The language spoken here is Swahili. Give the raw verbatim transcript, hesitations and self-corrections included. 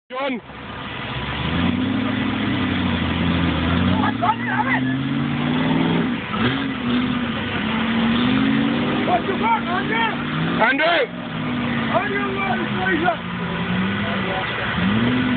John. What you got, Andrew? Andrew! Andrew, where's the